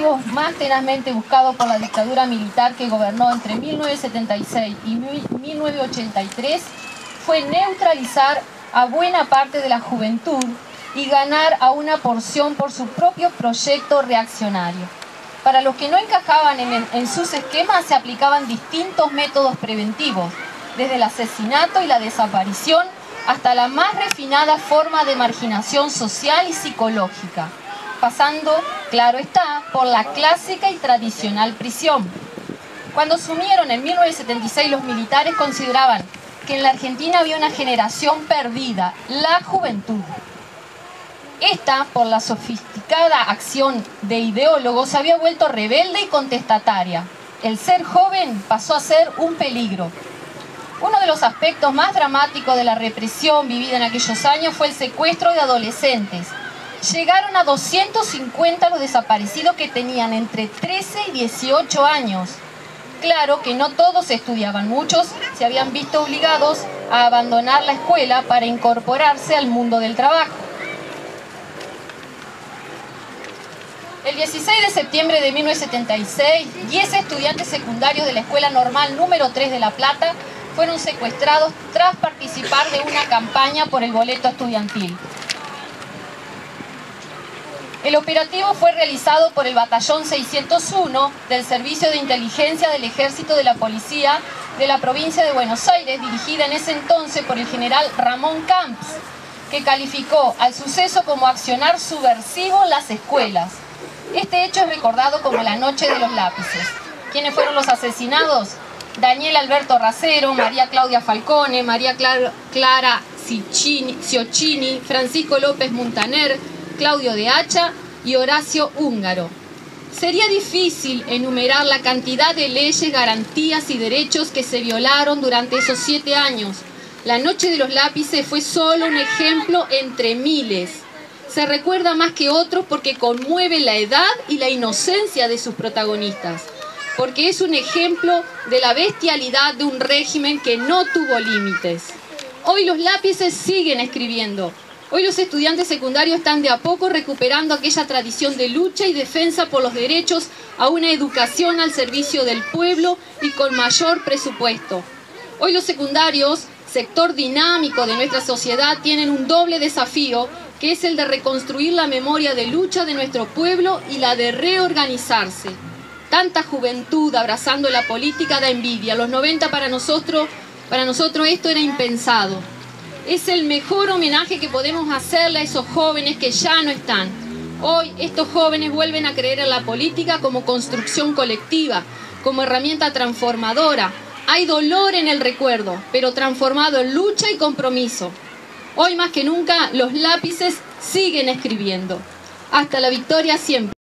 objetivos más tenazmente buscados por la dictadura militar que gobernó entre 1976 y 1983 fue neutralizar a buena parte de la juventud y ganar a una porción por su propio proyecto reaccionario. Para los que no encajaban en sus esquemas se aplicaban distintos métodos preventivos, desde el asesinato y la desaparición hasta la más refinada forma de marginación social y psicológica, pasando, claro está, por la clásica y tradicional prisión. Cuando asumieron en 1976 los militares consideraban que en la Argentina había una generación perdida, la juventud. Esta, por la sofisticada acción de ideólogos, se había vuelto rebelde y contestataria. El ser joven pasó a ser un peligro. Uno de los aspectos más dramáticos de la represión vivida en aquellos años fue el secuestro de adolescentes. Llegaron a 250 los desaparecidos que tenían entre 13 y 18 años. Claro que no todos estudiaban, muchos se habían visto obligados a abandonar la escuela para incorporarse al mundo del trabajo. El 16 de septiembre de 1976, 10 estudiantes secundarios de la Escuela Normal número 3 de La Plata fueron secuestrados tras participar de una campaña por el boleto estudiantil. El operativo fue realizado por el Batallón 601 del Servicio de Inteligencia del Ejército de la Policía de la provincia de Buenos Aires, dirigida en ese entonces por el general Ramón Camps, que calificó al suceso como accionar subversivo en las escuelas. Este hecho es recordado como la Noche de los Lápices. ¿Quiénes fueron los asesinados? Daniel Alberto Racero, María Claudia Falcone, María Clara Ciocchini, Francisco López Muntaner, Claudio de Hacha y Horacio Húngaro. Sería difícil enumerar la cantidad de leyes, garantías y derechos que se violaron durante esos 7 años. La Noche de los Lápices fue solo un ejemplo entre miles. Se recuerda más que otros porque conmueve la edad y la inocencia de sus protagonistas, porque es un ejemplo de la bestialidad de un régimen que no tuvo límites. Hoy los lápices siguen escribiendo. Hoy los estudiantes secundarios están de a poco recuperando aquella tradición de lucha y defensa por los derechos a una educación al servicio del pueblo y con mayor presupuesto. Hoy los secundarios, sector dinámico de nuestra sociedad, tienen un doble desafío, que es el de reconstruir la memoria de lucha de nuestro pueblo y la de reorganizarse. Tanta juventud abrazando la política da envidia. Los 90 para nosotros esto era impensado. Es el mejor homenaje que podemos hacerle a esos jóvenes que ya no están. Hoy estos jóvenes vuelven a creer en la política como construcción colectiva, como herramienta transformadora. Hay dolor en el recuerdo, pero transformado en lucha y compromiso. Hoy más que nunca los lápices siguen escribiendo. Hasta la victoria siempre.